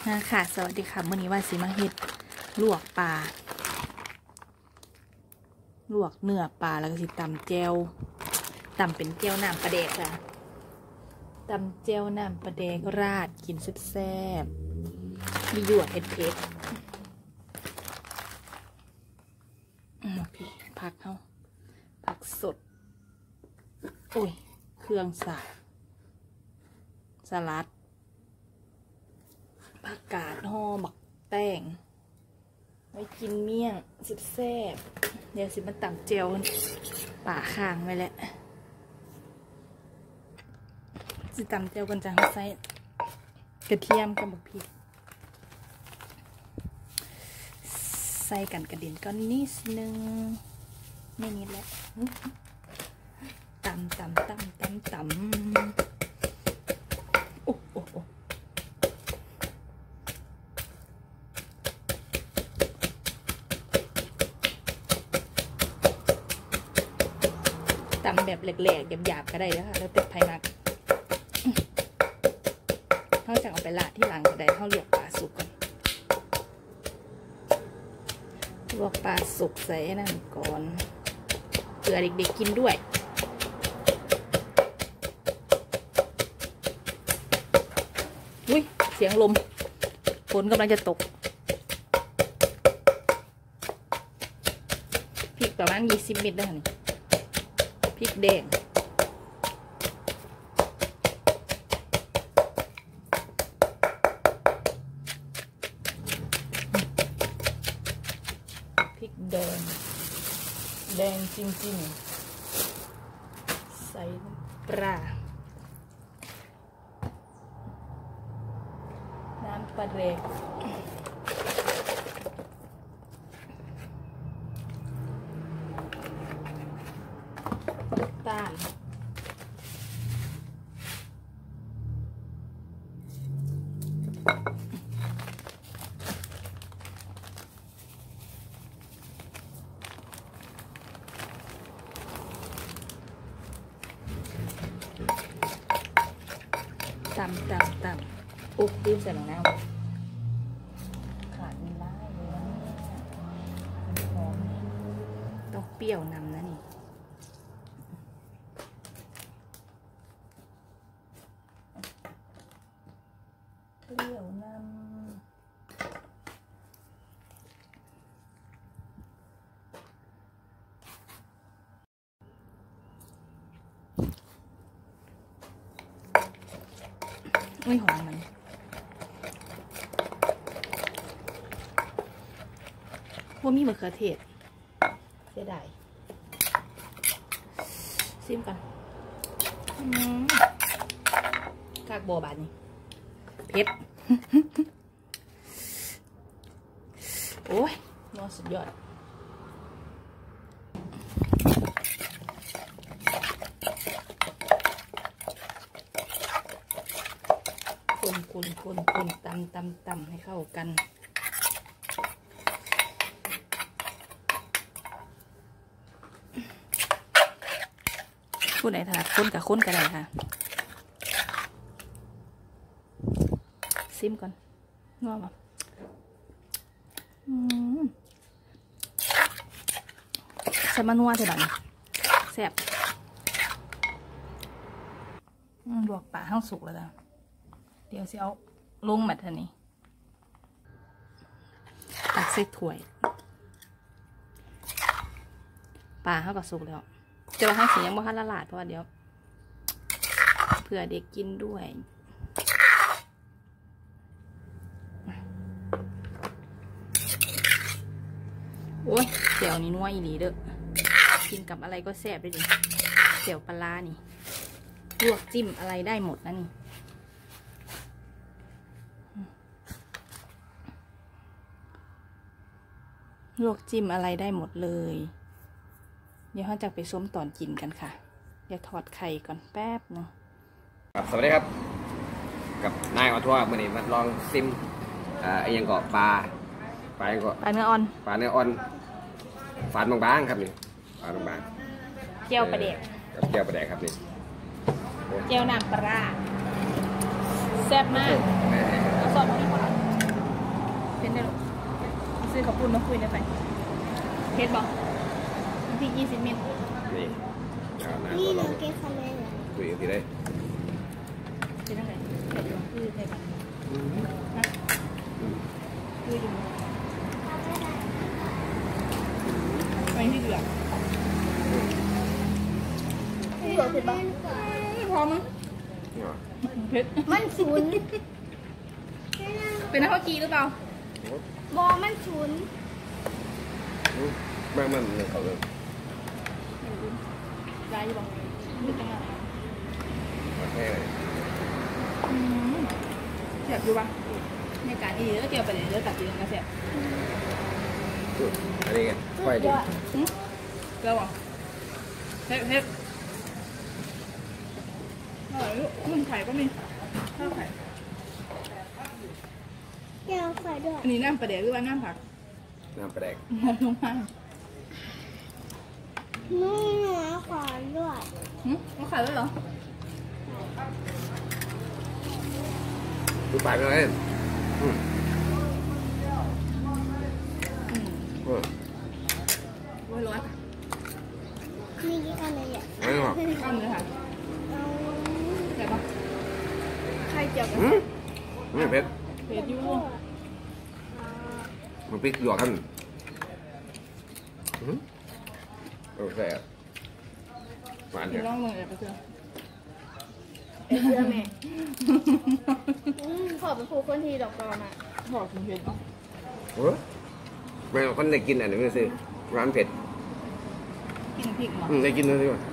ค่ะสวัสดีค่ะมื้อนี้ว่าสิมาเฮ็ดลวกปลาลวกเนื้อปลาแล้วก็สิตำแจ่วตำเป็นแจ่วน้ำปลาแดกค่ะตำแจ่วน้ำปลาแดกราดกินแซ่บๆมีหยวกเผ็ดพี่ผักเขาผักสดโอ้ยเครื่องสลัดผักกาดห่อหมักแป้งไว้กินเมี่ยงแซ่บเดี๋ยวสิมันตำเจียวป่าข้างไว้แล้วสิตำเจียวกันจังใส่กระเทียมกับบักพริกใส่กันกระเด็นก็นิดนึงไม่นิดแล้วตำโอ้ตำแบบแหลกๆหยาบๆก็ได้แล้วค่ะแล้วแต่ไผ่นักเขาจะเอาไปละที่หลังก็ได้เขาลวกปลาสุกก่อนลวกปลาสุกใส่นั่นก่อนเผื่อเด็กๆกินด้วยอุ้ยเสียงลมฝนกำลังจะตกพริกประมาณ20 เม็ดได้ค่ะนี่พริกแดงพริกแดงจริงๆใส่ปลาน้ำปลาแดกตาลตำอุ๊บรีบใส่ลงน้ำขาดไม่ได้เลยหอมต้องเปรี้ยวนำนะนี่เปรี้ยวนำไม่หอมมันว่ามีมะเขือเทศเสียดายซิมก่อนกากบัวบานนี่เผ็ด โอ้ยนอสุดยอดคนตำให้เข้ากันผู้ไหนถนัดคนกับคนก็ได้ค่ะซิมก่อนนัวมั้ยใส่มะนัวเถอะบัดนี้แซ่บลวกปลาให้สุกแล้วจ้ะเดี๋ยวสิเอาลงมาเท่านี้ตักใส่ถ้วยปลาเขาก็สุกแล้วเจอให้สียังบ่ทันละลาดเพราะว่าเดี๋ยวเผื่อเด็กกินด้วยโอ้ยเจียวนี่นัวอีหลีเด้อกินกับอะไรก็แซ่บเลยดิเจียวปลานี่ลวกจิ้มอะไรได้หมดนะนี่ลวกจิ้มอะไรได้หมดเลยเดี๋ยวเราจะไปส้มตอนกินกันค่ะเดี๋ยวถอดไข่ก่อนแป๊บนึงครับสวัสดีครับกับนายอทัวร์มื่อนี้มาลองซิมไอ้ยังเกาะปลายังเกาะปลาเนื้ออ่อนฝานบางๆครับนี่ฝานบางเจียวปลาแดกกับเจียวปลาแดกครับนี่เจียวน้ำปลาแซ่บมากเอาซอสมาดีกว่านได้หรอซื้อข้าวปุ้นมาคุยได้ไปเพชรบอกที่20 เมตรนี่นี่เราเก็บคะแนนเหรอคุยกันทีได้เป็นยังไงเพชรบอกคือในบ้านนะคืออยู่ไปที่เดือดที่เดือดเพชรบ้างพอมั้งเพชรมันชุนเป็นนักฮอกกี้หรือเปล่าบอมันชุนแม่มันเรื่องเขาเลยได้ยังไม่ต้องอะไรมาแค่ไหนเสียบอยู่ปะในการดีแล้วเกี่ยวไปเลยแล้วตัดตีกันเสียบอันนี้ไงไฟดิเร็วอ่ะเฮ็ดอร่อยลูกมันไข่ก็มีข้าวไข่แก้วไข่ด้วยอันนี้น้ำปลาแดกหรือว่าน้ำผักน้ำปลาแดกลงมานี่เนื้อขอนด้วยเอาไข่ด้วยเหรอดูปากเลยโอ้ยร้อนมีกี่อันเลยอ่ะไม่หรอกอันเลยค่ะใช่ปะไข่เจียวกันไม่เผ็ดอยู่มันพริกหยวกกันโอเคหวานเนี่ยลองเลยไปเจอเชื่อแม่ขอเป็นครูคนที่ดอกกอนอ่ะบอกถึงเผ็ดอ่ะแม่คนได้กินอันนี้ไม่ซื้อร้านเผ็ดกินพริกหรอได้กินเลยดีกว่า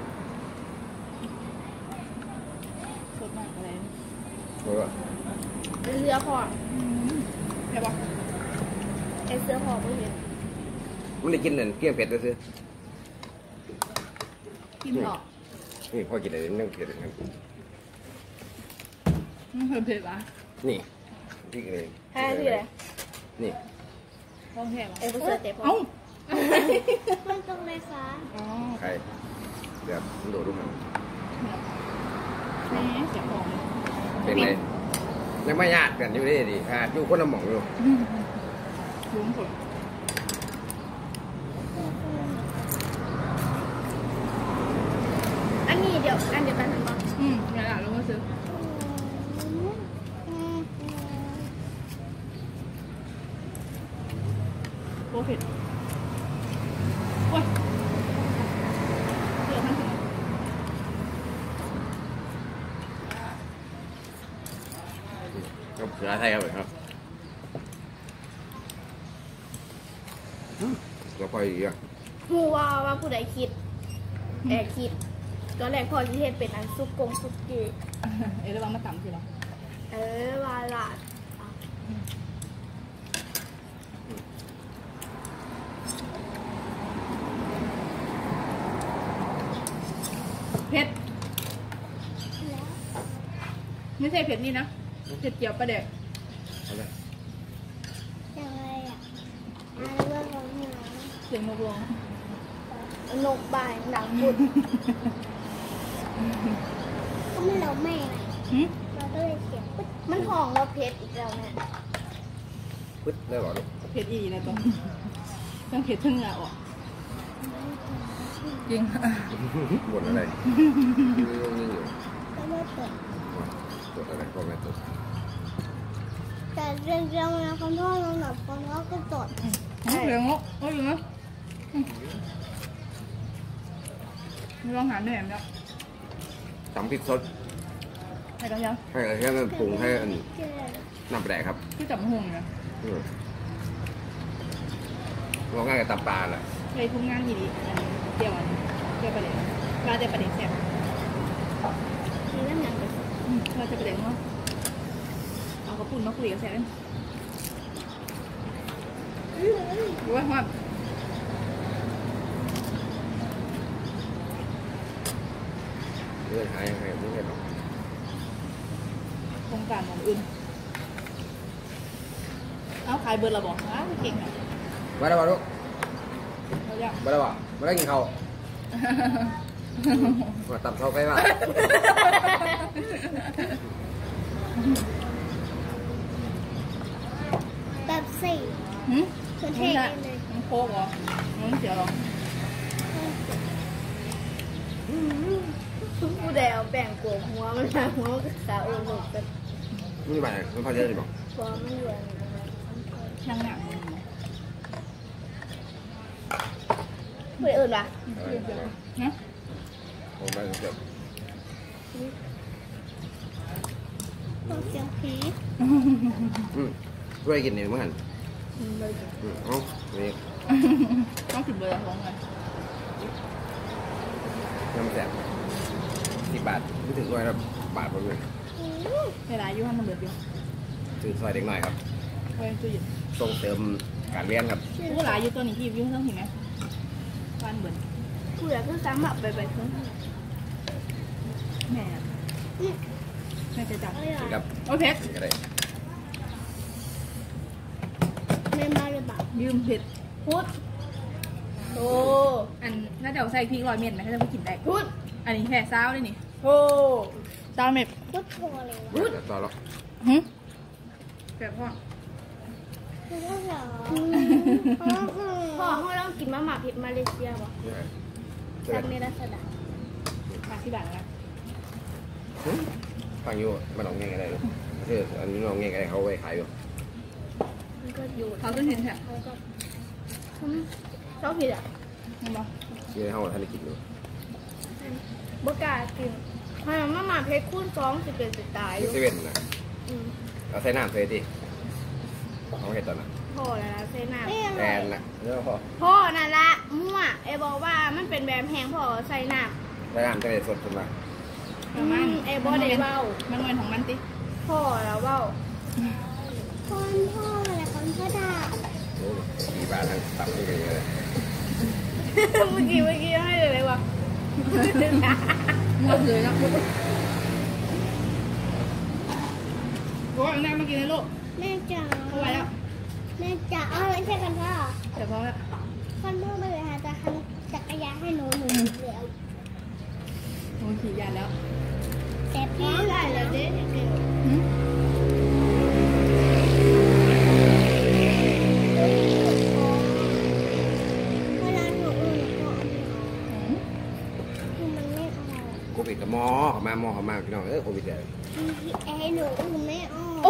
สดมากเลยเรือพอใช่ปะเสื้อพอไม่เห็นมันได้กินอันเกี่ยงเผ็ดเลยซื้อกินหรอนี่พ่อกินอะไรนั่งเผ็ดอย่างนั้นเผ็ดปะนี่พี่อะไรแค่ที่อะไรนี่ห้องแค่ปะเสื้อเตะพอมันตรงไหนคะใครเดี๋ยวโดดลงมานี่เสียงของเป็นไงยังไม่ยากกันอยู่ดิดิขาดอยู่คนละหม่องอยู่ลุ้มผลอันนี้เดี๋ยวกันทั้งหมดอย่าหล่ะลงมาซื้อโอ้เผ็ดโอ้ยเดี๋ยวทั้งถึงครับเสือไทยครับเราไปอีกอ่ะฮูว่าผู้ใดคิดคิดตอนแรกพอที่เห็นเป็นอันซุปซุปกี้ระวังมาต่ำสิหรอวาลาดเผ็ดไม่ใช่เผ็ดนี่นะเผ็ดเจียวปลาแดกอะไรยังไงอ่ะเรื่องของหนูเสียงนกร้องนกบ่ายหนังบุญก็ไม่เราแม่เราก็เลยเสียงมันห่องเราเพชรอีกแล้วเนี่ยปึ๊ดได้หรอลูกเผ็ดอีนะต้องเผ็ดทั้งเหงาออกจริงบ่นอะไรยิ่งอยู่ก็ไม่เปิดบ่นอะไรก็ไม่ตดแต่เรื่องนะคนพ่อเราหลับคนพ่อก็ตดเรื่องงโอ้ยอยู่นะไม่ลองหาแหนมแล้วตำพริกสดให้กันยังให้แค่นั้นปรุงให้อันน้ำปลาแดกครับที่จับห่วงนะเราง่ายกับตำปลาแหละเคยทุ่งงานดีเดี๋ยวประเด็นมาแต่ประเด็นแซ่บมีเรื่องงานกันมาแต่ประเด็นว่าเอากระปุ่นมาคุยกับแซ่บรู้ว่าเรื่องหายยังไงไม่ใช่หรอกโครงการของอื่นเอาขายเบอร์เราบอกเก่งอ่ะมาแล้วลูกมาแล้วมาได้กินข้าวมาตับเข้าไปว่าแบบเซ่หืมเครื่องเทนี่ศแหละเลยน้ำโคกเหรอน้ำเสียหรอผู้ใดเอาแป้งโกงหัวมันมาหัวมันก็ขาโอหลกกันนี่ไปมันพอเยอะเลยบอกหัวมันอยู่อันนี้ช่างหนักผู้ใดอื่นวะนะโอ้ไปเกือบพวกเสียงผีช่วยกินเนี่ยมั้งหันเลยเอ้านี่ต้องถึงเบอร์ของเลยน้ำแสบ10 บาทไม่ถึงด้วยครับบาทผมเลยเวลาอยู่ห้องมันเบิดอยู่ซื้อซอยเด็กหน่อยครับไว้ตู้เย็นส่งเสริมการเรียนครับผู้หลายอยู่ตัวนี้ที่อยู่ต้องเห็นไหมบ้านเบิดผู้ใดก็สามารถไปเครื่องแม่แม่จะจับกินกับโอเคกินก็ได้ไม่มาหรือเปล่ายืมเผ็ดพุทธโอ้อันน่าจะเอาใส่พริก100 เม็ดไหมถ้าจะไปกินได้พุทธอันนี้แค่ซ้าวเลยนี่โอ้ซ้าวเม็ดพุทธโทรเลยต่อหรอกหึแบบพ่อพ่อเขาต้องกินมะหม่าเผ็ดมาเลเซียป่ะนี่ไงจากเนรัสดามาที่บ้านแล้วฟังอยู่มันลองเงี้ยกันได้หรอคืออันนี้ลองเงี้ยกันได้เขาไว้ขายอยู่มันก็อยู่เขาขึ้นเห็นแท้เขาก็ชอบผิดอ่ะเห็นปะนี่ในห้องท่านได้กินอยู่บกล้ากินมะหม่าเผ็ดคูณ2สิเป็นสิตายอยู่เซเว่นนะอืมเอาใส่น้ำใส่ดิเขาเห็นตอนนั้นพ่อแล้วนะเซน่าแทนนะเรื่องพอพ่อนั่นละมั่วไอ้บอกว่ามันเป็นแบบแห้งพ่อใส่น้ำใส่น้ำจะได้สดขึ้นมาไอ้บอได้เบ้ามันเงินของมันติพ่อแล้วเบ้าคนพ่อและคนพ่อดาโอ้4 บาททั้งตับนี่กันเลยเมื่อกี้ให้เลยวะงดเลยนะโอ้ยนั่งมากินเลยลูกแม่จ๋าเข้าไปแล้วแม่จ๋าเอาไม่ใช่กันพ่อเดี๋ยวพอแล้วคนพ่อไปเลยค่ะจะทำจักรยานให้หนูเหลือโอ้ยขี่ยานแล้วแต่พ่อพี่ได้แล้วเจ๊เด็กหึเวลาหนูอื่นก็หึคือมันไม่ออกโควิดกับหมอเขามาพี่น้องโควิดเลยไอ้หนูอื่นไม่ออกโอ้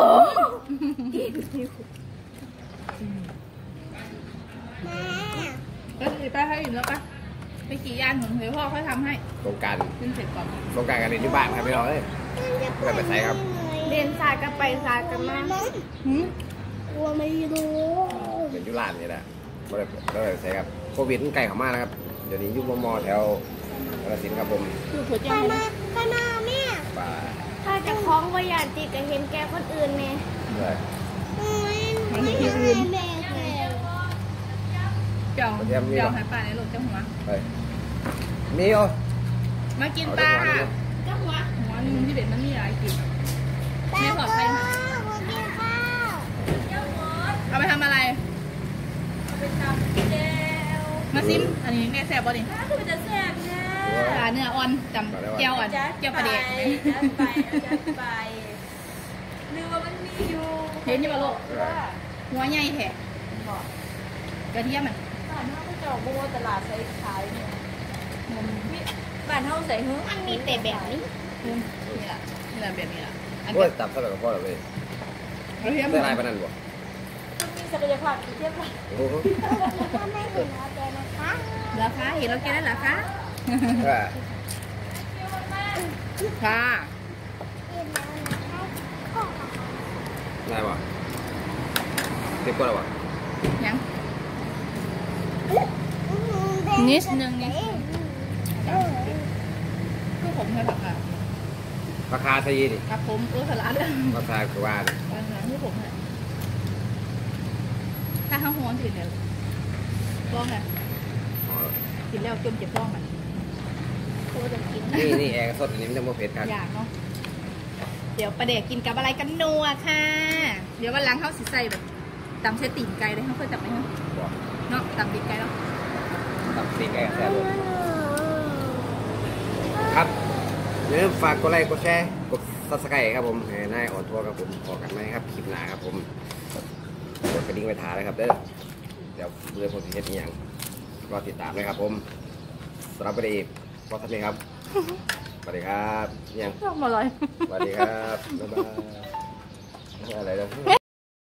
แม่แล้วจะไปให้อิ่มแล้วปะไปขี่ยานของเดี๋ยวพ่อเขาทำให้สงการขึ้นเสร็จก่อนสงการกันเรียนที่บ้านครับพี่น้องเอ้ยจะไปใส่ครับเรียนศาสตร์กันไปศาสตร์กันมาหึกลัวไม่รู้เป็นยุรานนี่แหละไม่ได้ใส่ครับโควิดมันไกลเข้ามานะครับเดี๋ยวนี้ยุบมอแถวกาฬสินธุ์ครับผมคือหัวใจไปมันมาไปมาแม่ป่าถ้าจะคล้องก็อย่าติดกับเห็นแกคนอื่นไงเลยไม่ให้แม่แบกเลยเจ้าหายป่าในรถเจ้าหัวไปนี่โอมากินปลาค่ะก็หัวหัวนึงที่เด็ดมันมีอะไรกินแต่ไม่ปลอดภัยค่ะพ่อกินข้าวเอาไปทำอะไรไปทำแก้วมาซิม อันนี้แม่แซ่บป่ะนี่ถ้าคือจะแซ่บแน่ปลาเนื้ออ่อนจำเจียวอ่อนเจียวปลาเด็กจัดไปหรือว่ามันมีอยู่เห็นอยู่ป่ะลูกหัวใหญ่แท้กระเทียมมันบ้านเฮาก็จะบัวตลาดใส่ขายเนี่ยบ้านเฮาใส่เฮ้มันมีแต่แบบนี้นี่แหละนี่แหละแบบนี้แหละอันโอ้เดียยวตับสลับกับพ่อเลยกระเทียมได้ลายปนันบ่มันมีศักยภาพที่เทียบกันโอ้โหถ้าไม่เห็นเราเจอนะคะเหรอคะเห็นเรากินแล้วเหรอคะว่าค่ะเห็นแล้วนะคะก็ได้บ่ติดก็แล้วบ่ยังนินิดนึงนิดนึงคือผมเคยผักอ่ะราคาซะยีดิกับผมสลัดเลยราคาคือว่าดิตอนนั้นที่ผมเนี่ยถ้าข้าวหัวสิเนี่ยร้องไงอ๋อกินแล้วจมเจ็บร้องมันโคตรกินนี่แอร์สดอันนี้มันจะโมเผ็ดครับอยากเนาะเดี๋ยวประเด็กกินกับอะไรกันนัวค่ะ เดี๋ยววันหลังเขาสิใส่แบบตำเส้นตีนไก่เลยเขาเคยจับไหมคะบ่เนาะตำตีนไก่เนาะตับตีแกงแซ่บเลยครับอย่าลืมฝากกดไลค์กดแชร์กดซับสไครต์ครับผมให้นายอ่อนทัวร์ครับผมขอกันไหมครับคลิปหน้าครับผมกดกระดิ่งไว้ถ่ายนะครับเด้อเดี๋ยวเรื่องผมจะเฮ็ดอีหยังรอติดตามนะครับผมสำหรับวันนี้พอทำนี้ครับสวัสดีครับยังชอบมาเลยสวัสดีครับบ๊ายบายอะไรนะ